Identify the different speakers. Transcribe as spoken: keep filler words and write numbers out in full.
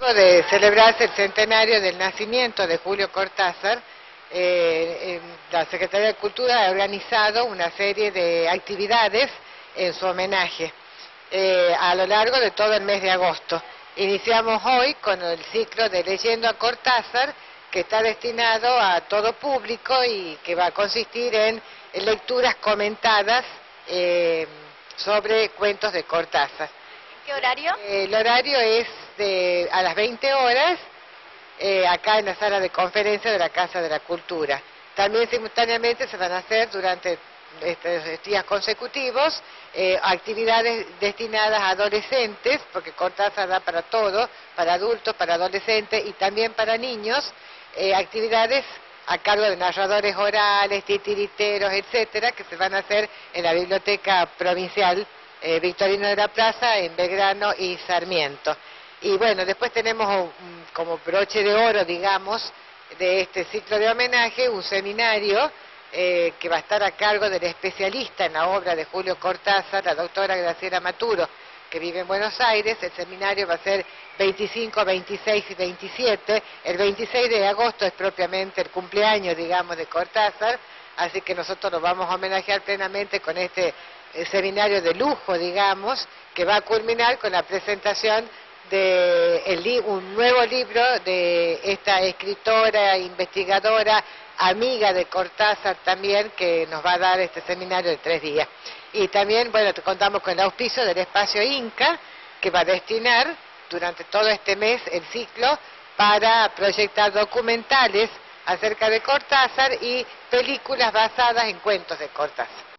Speaker 1: De celebrarse el centenario del nacimiento de Julio Cortázar, eh, la Secretaría de Cultura ha organizado una serie de actividades en su homenaje eh, a lo largo de todo el mes de agosto. Iniciamos hoy con el ciclo de Leyendo a Cortázar, que está destinado a todo público y que va a consistir en lecturas comentadas eh, sobre cuentos de Cortázar.
Speaker 2: ¿Qué horario?
Speaker 1: Eh, el horario es de, a las veinte horas, eh, acá en la sala de conferencia de la Casa de la Cultura. También simultáneamente se van a hacer durante estos días consecutivos eh, actividades destinadas a adolescentes, porque Cortázar da para todo, para adultos, para adolescentes y también para niños, eh, actividades a cargo de narradores orales, titiriteros, etcétera, que se van a hacer en la Biblioteca Provincial Eh, Victorino de la Plaza, en Belgrano y Sarmiento. Y bueno, después tenemos un, como broche de oro, digamos, de este ciclo de homenaje, un seminario eh, que va a estar a cargo del especialista en la obra de Julio Cortázar, la doctora Graciela Maturo, que vive en Buenos Aires. El seminario va a ser veinticinco, veintiséis y veintisiete. El veintiséis de agosto es propiamente el cumpleaños, digamos, de Cortázar, así que nosotros lo vamos a homenajear plenamente con este el seminario de lujo, digamos, que va a culminar con la presentación de el li un nuevo libro de esta escritora, investigadora, amiga de Cortázar también, que nos va a dar este seminario de tres días. Y también, bueno, te contamos con el auspicio del Espacio Inca, que va a destinar durante todo este mes el ciclo para proyectar documentales acerca de Cortázar y películas basadas en cuentos de Cortázar.